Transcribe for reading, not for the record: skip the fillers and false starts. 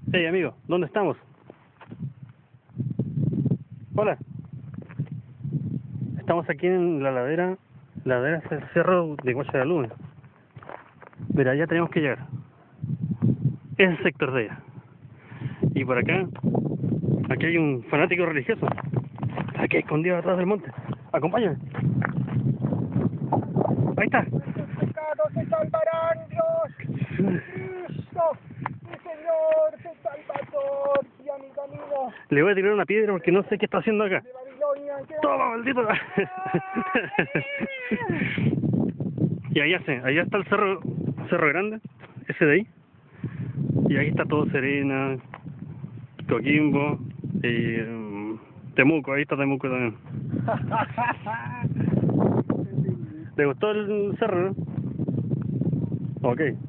Hey amigo, ¿dónde estamos? Hola. Estamos aquí en la ladera del cerro de Guacha de la Luna. Mira, allá tenemos que llegar. Ese es el sector de allá. Y por acá, aquí hay un fanático religioso. Aquí escondido atrás del monte. Acompáñame. Ahí está. Nuestros pecados se salvarán, Dios. Cristo, mi Señor, mi Salvador, y amigo mío Le voy a tirar una piedra porque no sé qué está haciendo acá. de Babilonia. ¡Toma, maldito! Y allá está el cerro grande, ese de ahí. Y ahí está todo Serena, Coquimbo y Temuco, ahí está Temuco también. ¿Te gustó el cerro, no? Ok.